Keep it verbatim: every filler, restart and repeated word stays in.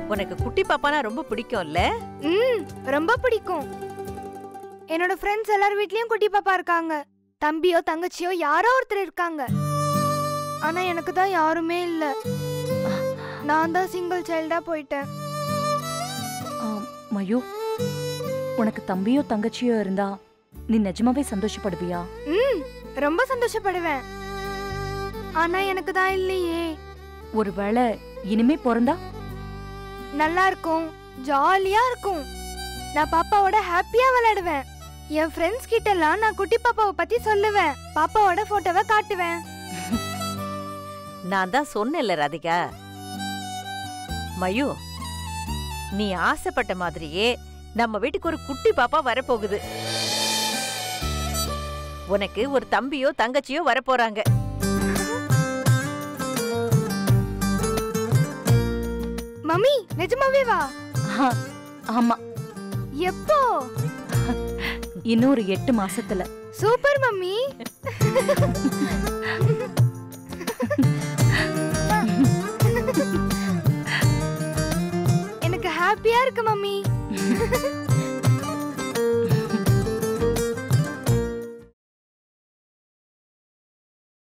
உனக்கு குட்டி பாப்பானா ரொம்ப பிடிக்கும்ல? ம், ரொம்ப பிடிக்கும். என்னோட ஃப்ரெண்ட்ஸ் எல்லார் வீட்லயும் குட்டி பாப்பா இருக்காங்க. தம்பியோ தங்கச்சியோ யாரோ ஒருத்தர் இருக்காங்க. ஆனா எனக்கு தான் யாருமே இல்ல. நான் தான் சிங்கிள் சைல்டா போயிட்டேன். மயு, உனக்கு தம்பியோ தங்கச்சியோ இருந்தா நீ நிஜமாவே சந்தோஷப்படுவியா? ம், ரொம்ப சந்தோஷப்படுவேன். ஆனா எனக்கு தான் இல்லையே. ஒருவேளை இனிமே பிறந்தா நல்லா இருக்கும், ஜாலியா இருக்கும். நான் பாப்பாவோட ஹாப்பியா விளையாடுவேன். என் ஃப்ரெண்ட்ஸ் கிட்ட எல்லாம் நான் குட்டி பாப்பாவை பத்தி சொல்லுவேன். பாப்பாவோட போட்டோவை காட்டுவேன். நான் தான் சொன்னேன்ல ராதிகா. மயு, நீ ஆசைப்பட்ட மாதிரியே நம்ம வீட்டுக்கு ஒரு குட்டி பாப்பா வரப்போகுது. உனக்கு ஒரு தம்பியோ தங்கச்சியோ வரப்போறாங்க. மம்மி, நிஜமாவே வா? ஆமா. எப்போ? இன்னும் ஒரு எட்டு மாசத்துல. Super mummy. எனக்கு ஹாப்பியா இருக்கு மம்மி.